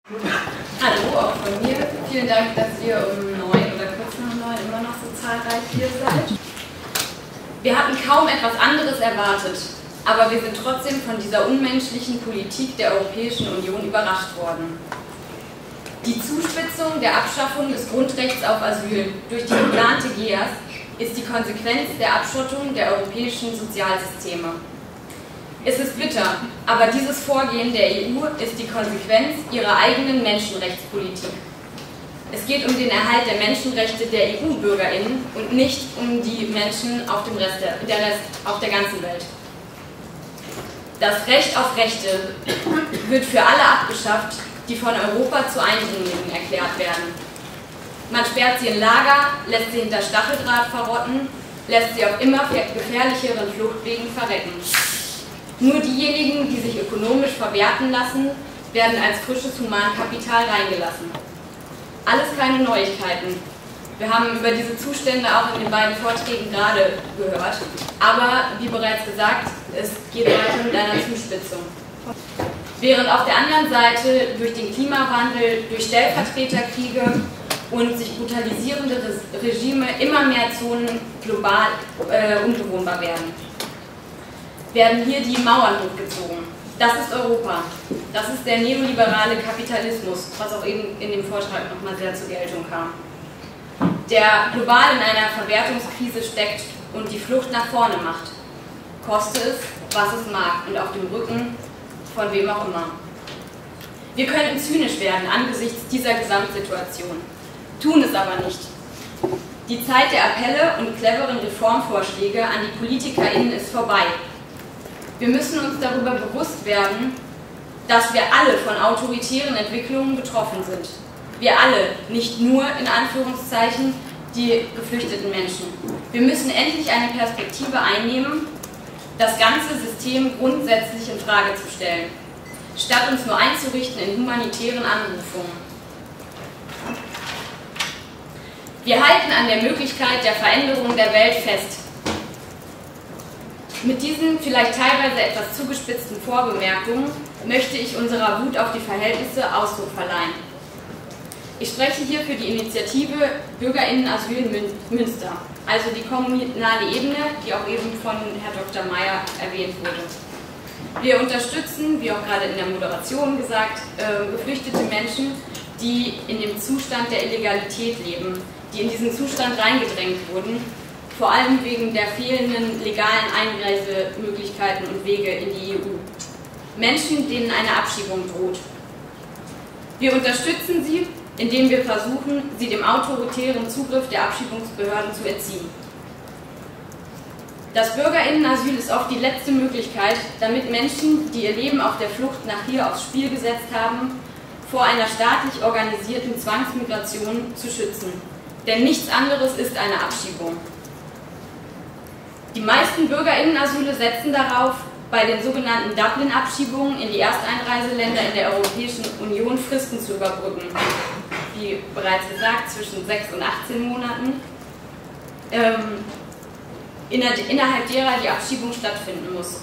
Hallo, auch von mir. Vielen Dank, dass ihr um 9 oder kurz nach 9 immer noch so zahlreich hier seid. Wir hatten kaum etwas anderes erwartet, aber wir sind trotzdem von dieser unmenschlichen Politik der Europäischen Union überrascht worden. Die Zuspitzung der Abschaffung des Grundrechts auf Asyl durch die geplante GEAS ist die Konsequenz der Abschottung der europäischen Sozialsysteme. Es ist bitter, aber dieses Vorgehen der EU ist die Konsequenz ihrer eigenen Menschenrechtspolitik. Es geht um den Erhalt der Menschenrechte der EU-BürgerInnen und nicht um die Menschen auf dem auf der ganzen Welt. Das Recht auf Rechte wird für alle abgeschafft, die von Europa zu Eindringlingen erklärt werden. Man sperrt sie in Lager, lässt sie hinter Stacheldraht verrotten, lässt sie auf immer gefährlicheren Fluchtwegen verrecken. Nur diejenigen, die sich ökonomisch verwerten lassen, werden als frisches Humankapital reingelassen. Alles keine Neuigkeiten. Wir haben über diese Zustände auch in den beiden Vorträgen gerade gehört. Aber, wie bereits gesagt, es geht weiter mit einer Zuspitzung. Während auf der anderen Seite durch den Klimawandel, durch Stellvertreterkriege und sich brutalisierende Regime immer mehr Zonen global unbewohnbar werden hier die Mauern hochgezogen. Das ist Europa. Das ist der neoliberale Kapitalismus, was auch eben in dem Vortrag nochmal sehr zur Geltung kam. Der global in einer Verwertungskrise steckt und die Flucht nach vorne macht. Koste es, was es mag und auf dem Rücken von wem auch immer. Wir könnten zynisch werden angesichts dieser Gesamtsituation, tun es aber nicht. Die Zeit der Appelle und cleveren Reformvorschläge an die PolitikerInnen ist vorbei. Wir müssen uns darüber bewusst werden, dass wir alle von autoritären Entwicklungen betroffen sind. Wir alle, nicht nur in Anführungszeichen die geflüchteten Menschen. Wir müssen endlich eine Perspektive einnehmen, das ganze System grundsätzlich in Frage zu stellen, statt uns nur einzurichten in humanitären Anrufungen. Wir halten an der Möglichkeit der Veränderung der Welt fest. Mit diesen vielleicht teilweise etwas zugespitzten Vorbemerkungen möchte ich unserer Wut auf die Verhältnisse Ausdruck verleihen. Ich spreche hier für die Initiative BürgerInnen-Asyl Münster, also die kommunale Ebene, die auch eben von Herrn Dr. Meyer erwähnt wurde. Wir unterstützen, wie auch gerade in der Moderation gesagt, geflüchtete Menschen, die in dem Zustand der Illegalität leben, die in diesen Zustand reingedrängt wurden, vor allem wegen der fehlenden legalen Einreisemöglichkeiten und Wege in die EU. Menschen, denen eine Abschiebung droht. Wir unterstützen sie, indem wir versuchen, sie dem autoritären Zugriff der Abschiebungsbehörden zu entziehen. Das BürgerInnen-Asyl ist oft die letzte Möglichkeit, damit Menschen, die ihr Leben auf der Flucht nach hier aufs Spiel gesetzt haben, vor einer staatlich organisierten Zwangsmigration zu schützen. Denn nichts anderes ist eine Abschiebung. Die meisten BürgerInnen-Asyle setzen darauf, bei den sogenannten Dublin-Abschiebungen in die Ersteinreiseländer in der Europäischen Union Fristen zu überbrücken. Wie bereits gesagt, zwischen 6 und 18 Monaten, innerhalb derer die Abschiebung stattfinden muss.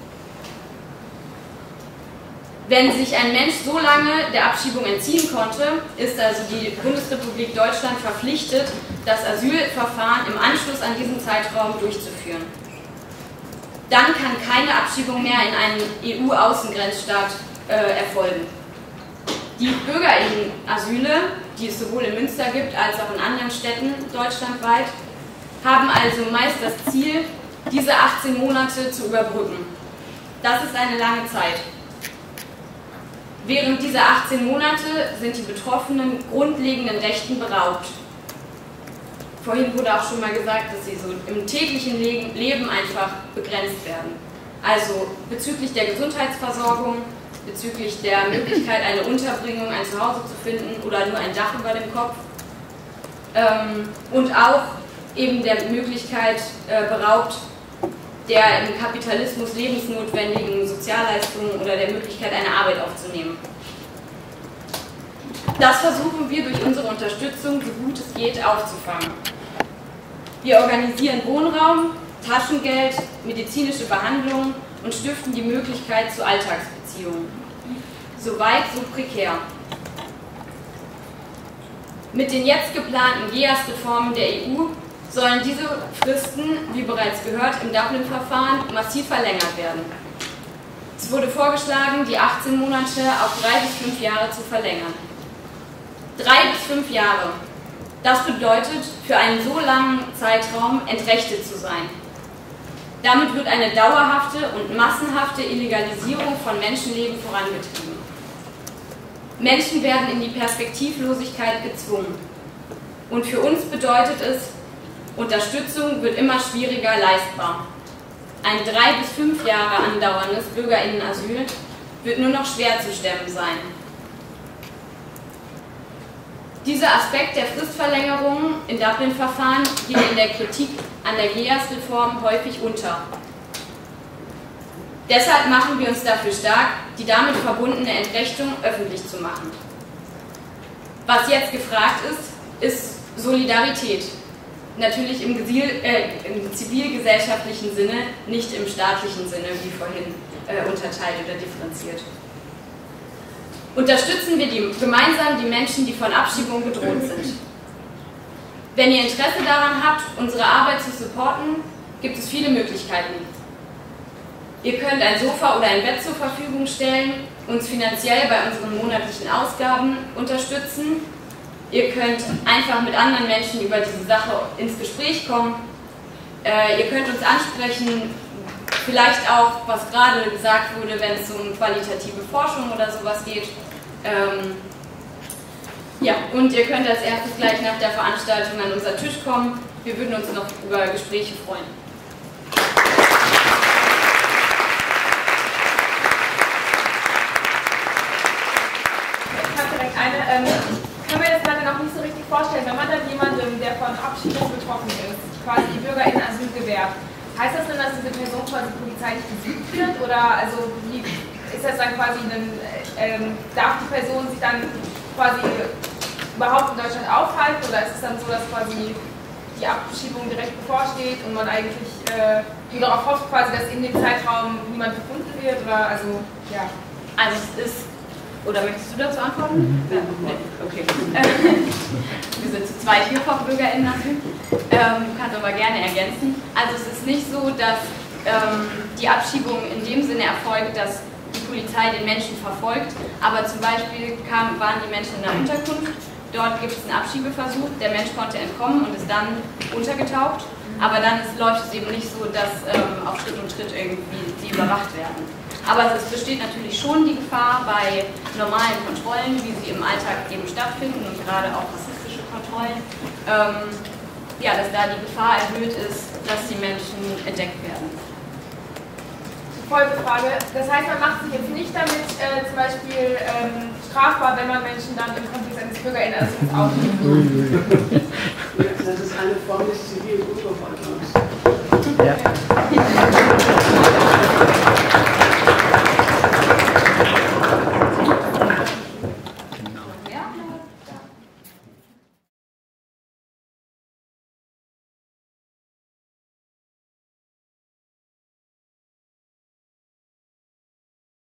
Wenn sich ein Mensch so lange der Abschiebung entziehen konnte, ist also die Bundesrepublik Deutschland verpflichtet, das Asylverfahren im Anschluss an diesen Zeitraum durchzuführen. Dann kann keine Abschiebung mehr in einen EU-Außengrenzstaat erfolgen. Die BürgerInnen-Asyle, die es sowohl in Münster gibt als auch in anderen Städten deutschlandweit, haben also meist das Ziel, diese 18 Monate zu überbrücken. Das ist eine lange Zeit. Während dieser 18 Monate sind die Betroffenen grundlegenden Rechten beraubt. Vorhin wurde auch schon mal gesagt, dass sie so im täglichen Leben einfach begrenzt werden. Also bezüglich der Gesundheitsversorgung, bezüglich der Möglichkeit, eine Unterbringung, ein Zuhause zu finden oder nur ein Dach über dem Kopf. Und auch eben der Möglichkeit beraubt, der im Kapitalismus lebensnotwendigen Sozialleistungen oder der Möglichkeit, eine Arbeit aufzunehmen. Das versuchen wir durch unsere Unterstützung, so gut es geht, aufzufangen. Wir organisieren Wohnraum, Taschengeld, medizinische Behandlung und stiften die Möglichkeit zu Alltagsbeziehungen. So weit, so prekär. Mit den jetzt geplanten GEAS-Reformen der EU sollen diese Fristen, wie bereits gehört, im Dublin-Verfahren massiv verlängert werden. Es wurde vorgeschlagen, die 18 Monate auf 3 bis 5 Jahre zu verlängern. 3 bis 5 Jahre. Das bedeutet, für einen so langen Zeitraum entrechtet zu sein. Damit wird eine dauerhafte und massenhafte Illegalisierung von Menschenleben vorangetrieben. Menschen werden in die Perspektivlosigkeit gezwungen. Und für uns bedeutet es, Unterstützung wird immer schwieriger leistbar. Ein 3 bis 5 Jahre andauerndes BürgerInnenasyl wird nur noch schwer zu stemmen sein. Dieser Aspekt der Fristverlängerung in Dublin-Verfahren geht in der Kritik an der GEAS-Reform häufig unter. Deshalb machen wir uns dafür stark, die damit verbundene Entrechtung öffentlich zu machen. Was jetzt gefragt ist Solidarität. Natürlich im zivilgesellschaftlichen Sinne, nicht im staatlichen Sinne, wie vorhin unterteilt oder differenziert. Unterstützen wir gemeinsam die Menschen, die von Abschiebung bedroht sind. Wenn ihr Interesse daran habt, unsere Arbeit zu supporten, gibt es viele Möglichkeiten. Ihr könnt ein Sofa oder ein Bett zur Verfügung stellen, uns finanziell bei unseren monatlichen Ausgaben unterstützen. Ihr könnt einfach mit anderen Menschen über diese Sache ins Gespräch kommen. Ihr könnt uns ansprechen, vielleicht auch, was gerade gesagt wurde, wenn es um qualitative Forschung oder sowas geht. Ja, und ihr könnt als erstes gleich nach der Veranstaltung an unser Tisch kommen. Wir würden uns noch über Gespräche freuen. Ich habe direkt eine. Ich kann mir das leider noch nicht so richtig vorstellen, wenn man dann jemandem, der von Abschiebung betroffen ist, quasi die BürgerInnen-Asyl gewährt. Heißt das denn, dass diese Person quasi polizeilich gesucht wird? Oder also wie ist das dann quasi darf die Person sich dann quasi überhaupt in Deutschland aufhalten? Oder ist es dann so, dass quasi die Abschiebung direkt bevorsteht und man eigentlich nur darauf hofft, quasi, dass in dem Zeitraum niemand gefunden wird? Oder also, ja. Also es ist. Oder möchtest du dazu antworten? Ja, nee. Okay. Wir sind zu zweit hier vom BürgerInnenasyl. Du kannst aber gerne ergänzen. Also es ist nicht so, dass die Abschiebung in dem Sinne erfolgt, dass die Polizei den Menschen verfolgt. Aber zum Beispiel waren die Menschen in einer Unterkunft. Dort gibt es einen Abschiebeversuch. Der Mensch konnte entkommen und ist dann untergetaucht. Aber dann läuft es eben nicht so, dass auf Schritt und Tritt irgendwie sie überwacht werden. Aber es besteht natürlich schon die Gefahr bei normalen Kontrollen, wie sie im Alltag eben stattfinden und gerade auch rassistische Kontrollen, ja, dass da die Gefahr erhöht ist, dass die Menschen entdeckt werden. Folgefrage, das heißt, man macht sich jetzt nicht damit zum Beispiel strafbar, wenn man Menschen dann im Kontext eines BürgerInnenasyls aufnimmt? Das ist eine Form des zivilen Ungehorsams. Ja.